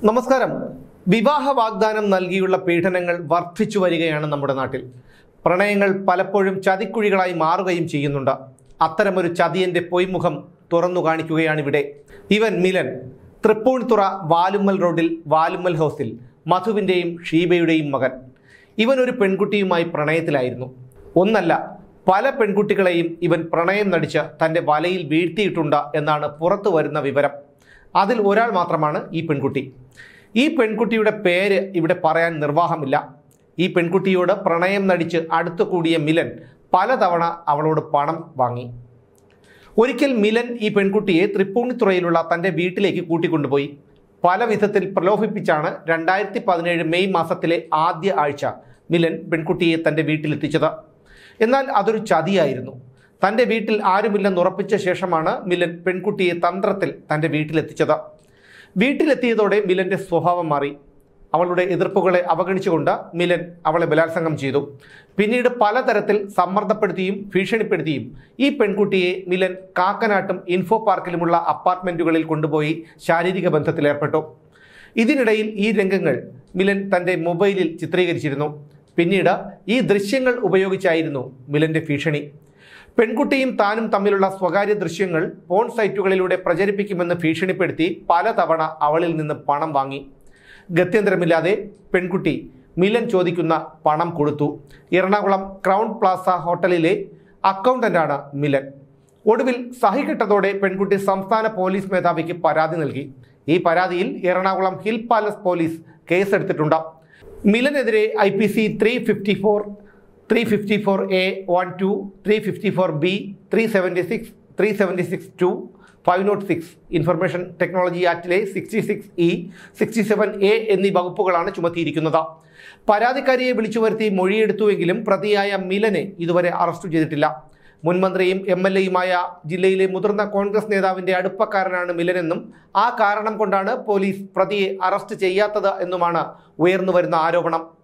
നമസ്കാരം. വിവാഹ വാഗ്ദാനം നൽകിയുള്ള പീഡനങ്ങൾ വർദ്ധിച്ചു വരികയാണ് നമ്മുടെ നാട്ടിൽ. പ്രണയങ്ങൾ പലപ്പോഴും ചതിക്കുഴികളായി മാറുകയും ചെയ്യുന്നുണ്ട്. അത്തരമൊരു ചതിയന്റെ പൊയ്മുഖം തുറന്നു കാണിക്കുകയാണിവിടെ. ഇവൻ മിലൻ, തൃപ്പൂണിത്തുറ വാലുമ്മൽ റോഡിൽ വാലുമ്മൽ ഹൗസിൽ മധുവിൻ്റെയും ഷീബയുടെയും മകൻ. ഇവൻ ഒരു പെൺകുട്ടിയുമായി പ്രണയത്തിലായിരുന്നു. ഒന്നല്ല, പല പെൺകുട്ടികളെയും ഇവൻ പ്രണയം നടിച്ച് തൻ്റെ വലയിൽ വീഴ്ത്തിയിട്ടുണ്ട് എന്നാണ് പുറത്തു വരുന്ന വിവരം. അതിൽ ഒരാൾ മാത്രമാണ് ഈ പെൺകുട്ടി. ഈ പെൺകുട്ടിയുടെ പേര് ഇവിടെ പറയാൻ നിർവാഹമില്ല. ഈ പെൺകുട്ടിയോട് പ്രണയം നടിച്ച് അടുത്തുകൂടിയ മിലൻ പലതവണ അവളോട് പണം വാങ്ങി. ഒരിക്കൽ മിലൻ ഈ പെൺകുട്ടിയെ തൃപ്പൂണിത്തുറയിലുള്ള തൻ്റെ വീട്ടിലേക്ക് കൂട്ടിക്കൊണ്ടുപോയി. പല വിധത്തിൽ പ്രലോഭിപ്പിച്ചാണ് 2017 മെയ് മാസത്തിലെ ആദ്യ ആഴ്ച മിലൻ പെൺകുട്ടിയെ തൻ്റെ വീട്ടിലെത്തിച്ചത്. എന്നാൽ അതൊരു ചതിയായിരുന്നു. തൻ്റെ വീട്ടിൽ ആരുമില്ലെന്ന് ഉറപ്പിച്ച ശേഷമാണ് മിലൻ പെൺകുട്ടിയെ തന്ത്രത്തിൽ തൻ്റെ വീട്ടിലെത്തിച്ചത്. വീട്ടിലെത്തിയതോടെ മിലൻ്റെ സ്വഭാവം മാറി. അവളുടെ എതിർപ്പുകളെ അവഗണിച്ചുകൊണ്ട് മിലൻ അവളെ ബലാത്സംഗം ചെയ്തു. പിന്നീട് പലതരത്തിൽ സമ്മർദ്ദപ്പെടുത്തിയും ഭീഷണിപ്പെടുത്തിയും ഈ പെൺകുട്ടിയെ മിലൻ കാക്കനാട്ടും ഇൻഫോ പാർക്കിലുമുള്ള അപ്പാർട്ട്മെൻറ്റുകളിൽ കൊണ്ടുപോയി ശാരീരിക ബന്ധത്തിലേർപ്പെട്ടു. ഇതിനിടയിൽ ഈ രംഗങ്ങൾ മിലൻ തൻ്റെ മൊബൈലിൽ ചിത്രീകരിച്ചിരുന്നു. പിന്നീട് ഈ ദൃശ്യങ്ങൾ ഉപയോഗിച്ചായിരുന്നു മിലൻ്റെ ഭീഷണി. പെൺകുട്ടിയും താനും തമ്മിലുള്ള സ്വകാര്യ ദൃശ്യങ്ങൾ പോൺ സൈറ്റുകളിലൂടെ പ്രചരിപ്പിക്കുമെന്ന് ഭീഷണിപ്പെടുത്തി പലതവണ അവളിൽ നിന്ന് പണം വാങ്ങി. ഗത്യന്തരമില്ലാതെ പെൺകുട്ടി മിലൻ ചോദിക്കുന്ന പണം കൊടുത്തു. എറണാകുളം ക്രൗൺ പ്ലാസ ഹോട്ടലിലെ അക്കൗണ്ടന്റാണ് മിലൻ. ഒടുവിൽ സഹികെട്ടതോടെ പെൺകുട്ടി സംസ്ഥാന പോലീസ് മേധാവിക്ക് പരാതി നൽകി. ഈ പരാതിയിൽ എറണാകുളം ഹിൽ പാലസ് പോലീസ് കേസെടുത്തിട്ടുണ്ട്. മിലനെതിരെ IPC 354A12, 354B, 376, 376(2), 506 information technology ആക്ടിലെ 66E, 67A എന്നീ വകുപ്പുകളാണ് ചുമത്തിയിരിക്കുന്നത്. പരാതിക്കാരിയെ വിളിച്ചു വരുത്തി മൊഴിയെടുത്തുവെങ്കിലും പ്രതിയായ മിലനെ ഇതുവരെ അറസ്റ്റ് ചെയ്തിട്ടില്ല. മുൻമന്ത്രിയും MLAയുമായ ജില്ലയിലെ മുതിർന്ന കോൺഗ്രസ് നേതാവിൻ്റെ അടുപ്പക്കാരനാണ് മിലനെന്നും ആ കാരണം കൊണ്ടാണ് പോലീസ് പ്രതിയെ അറസ്റ്റ് ചെയ്യാത്തത് എന്നുമാണ് ഉയർന്നു വരുന്ന ആരോപണം.